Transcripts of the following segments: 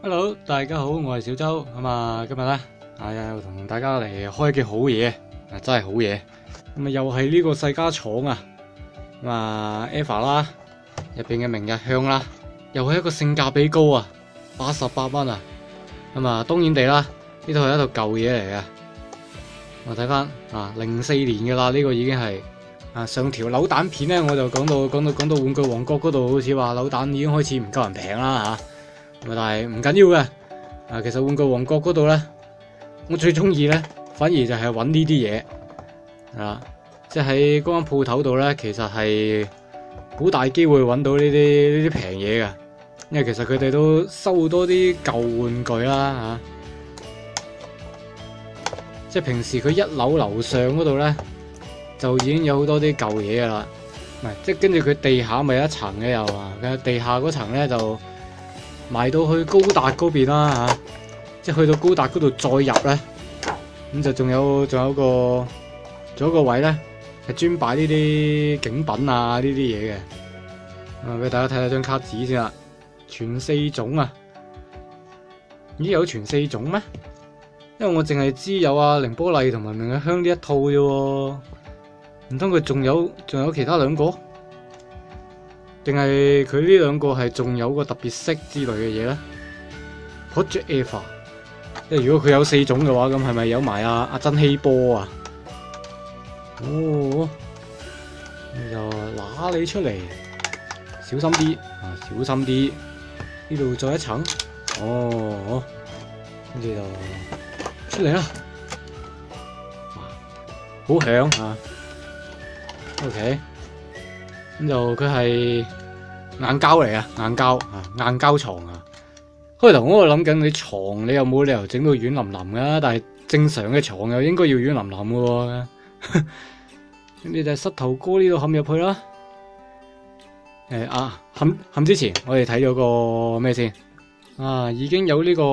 Hello，大家好，我係小周。咁啊，今日咧又同大家嚟開一件好嘢，真係好嘢。咁啊，又係呢個世嘉廠啊，咁啊 EVA 啦，入邊嘅明日香啦，又係一個性價比高啊，88蚊啊。咁啊，當然地啦，呢套係一套舊嘢嚟嘅。我睇翻04年嘅啦，呢個已經係上條扭蛋片咧，我就講到玩具王國嗰度，好似話扭蛋已經開始唔夠人平啦嚇。但係唔緊要嘅，其實玩具王國嗰度咧，我最中意咧，反而就係揾呢啲嘢，即係喺嗰間鋪頭度咧，其實係好大機會揾到呢啲平嘢嘅，因為其實佢哋都收多啲舊玩具啦即係平時佢一樓樓上嗰度咧，就已經有好多啲舊嘢噶啦，唔係，即係跟住佢地下咪一層嘅又佢地下嗰層咧就埋到去高達嗰邊啦即係去到高達嗰度再入咧，咁就仲有一個位咧係專擺呢啲景品呢啲嘢嘅，俾大家睇下張卡紙先啦，全4種啊，咦有全4種咩？因為我淨係知有綾波麗同埋明日香呢一套啫喎，唔通佢仲有其他2個？定係佢呢2個係仲有個特別色之類嘅嘢咧 ？Project EVA， 即係如果佢有4種嘅話，咁係咪有埋阿真希波啊？哦，就揦你出嚟，小心啲小心啲，呢度再一層，哦，跟住就出嚟啦，好響OK。咁就佢係硬膠嚟啊，硬膠床啊。開頭我諗緊你床，你又冇理由整到軟腍腍噶，但係正常嘅床又應該要軟腍腍嘅喎。咁你就膝頭哥呢度冚入去啦。冚之前我哋睇咗個咩先？已經有呢個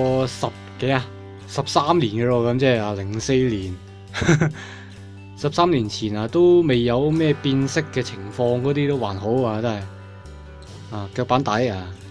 13年嘅咯，咁即係04年。13年前都未有咩變色嘅情況，嗰啲都還好真係腳板底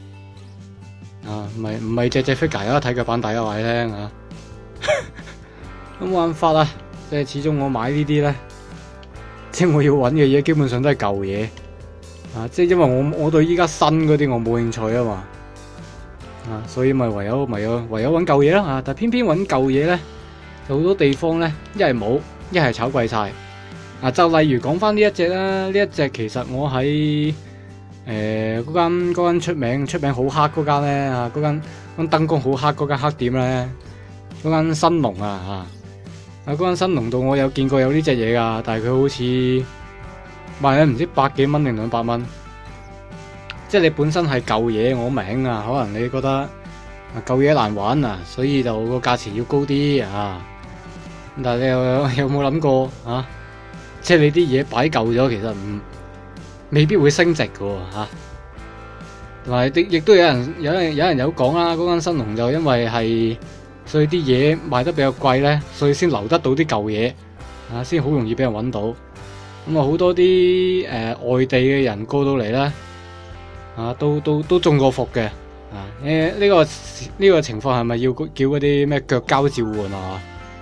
唔係隻 figure 有得睇腳板底話你聽咁冇辦法即係始終我買呢啲咧，即係我要揾嘅嘢基本上都係舊嘢即係因為我對依家新嗰啲我冇興趣啊嘛所以咪唯有揾舊嘢啦但係偏偏揾舊嘢咧，就好多地方咧一係冇。一係炒貴晒就例如講翻呢一隻啦，呢一隻其實我喺嗰間出名好黑嗰間咧嗰間燈光好黑嗰間黑店咧，嗰間新龍嗰間新龍度我有見過有呢隻嘢噶，但係佢好似賣唔知100幾蚊定200蚊，即係你本身係舊嘢我明可能你覺得舊嘢難玩所以就個價錢要高啲但係你有冇諗過即係你啲嘢擺舊咗，其實未必會升值嘅同埋亦都有人有講啦，嗰間新龍就因為係所以啲嘢賣得比較貴咧，所以先留得到啲舊嘢先好容易俾人揾到。咁好多啲外地嘅人過到嚟咧都中過伏嘅呢個情況係咪要叫嗰啲咩腳膠召喚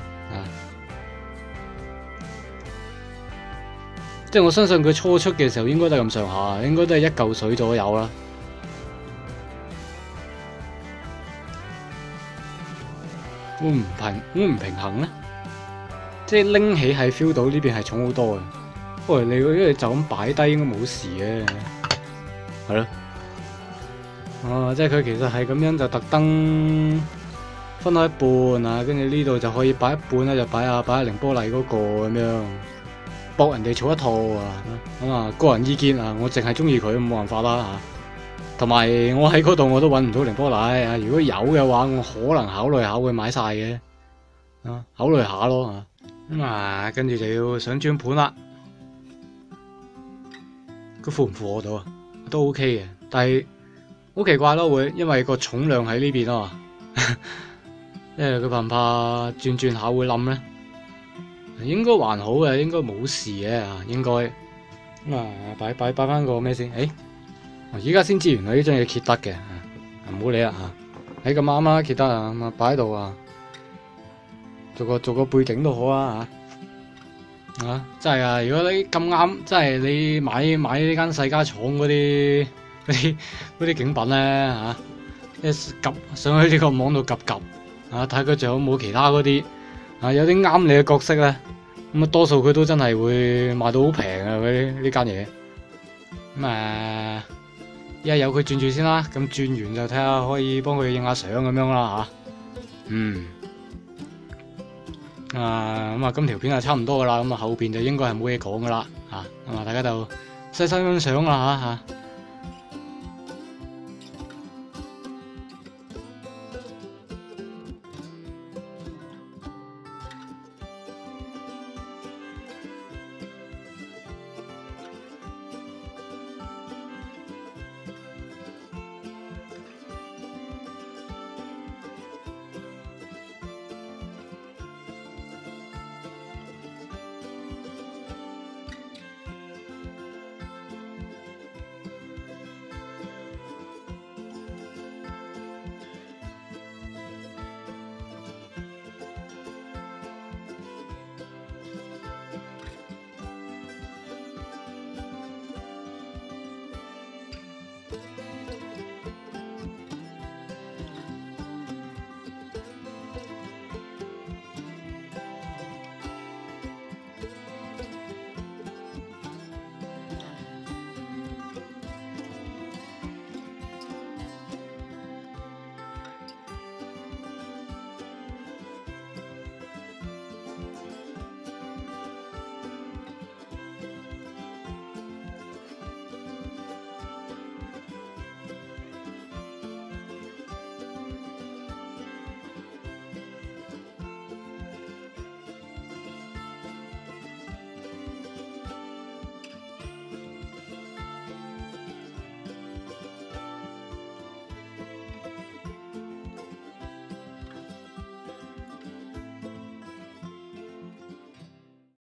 即係我相信佢初出嘅時候應該都係咁上下，應該都係1嚿水左右啦。會唔平衡咧？即係拎起係 feel 到呢邊係重好多嘅。不過你因為就咁擺低應該冇事嘅，係咯。即係佢其實係咁樣就特登分開一半跟住呢度就可以擺一半咧，就擺阿綾波麗嗰個咁樣。博人哋儲一套個人意見我淨係中意佢，冇辦法啦同埋我喺嗰度我都揾唔到綾波麗如果有嘅話，我可能考慮下會買晒嘅考慮下咯跟住就要上轉盤啦。佢符唔符合到都 OK 嘅，但係好奇怪咯，會因為個重量喺呢邊因為佢怕唔怕轉下會冧咧？應該還好嘅，應該冇事嘅應該擺翻個咩先？而家先知原來呢張嘢揭得嘅，唔好理啦喺咁啱啦，記得啊，咁啊擺喺度啊，做個背景都好啊嚇。啊，真係啊！如果你咁啱，真係你買呢間世嘉廠嗰啲景品咧嚇，一及上去呢個網度及啊，睇佢仲有冇其他嗰啲啊，有啲啱你嘅角色咧，咁啊多數佢都真係會賣到好平啊！呢間嘢咁依家由佢轉住先啦，咁轉完就睇下可以幫佢影下相咁樣啦嚇。咁啊，今條片就差唔多噶啦，咁啊後邊就應該係冇嘢講噶啦嚇，咁啊大家就細心欣賞啦嚇。